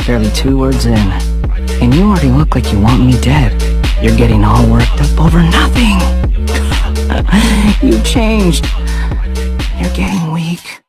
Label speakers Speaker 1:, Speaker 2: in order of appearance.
Speaker 1: barely 2 words in, and you already look like you want me dead. You're getting all worked up over nothing. You changed. You're getting weak.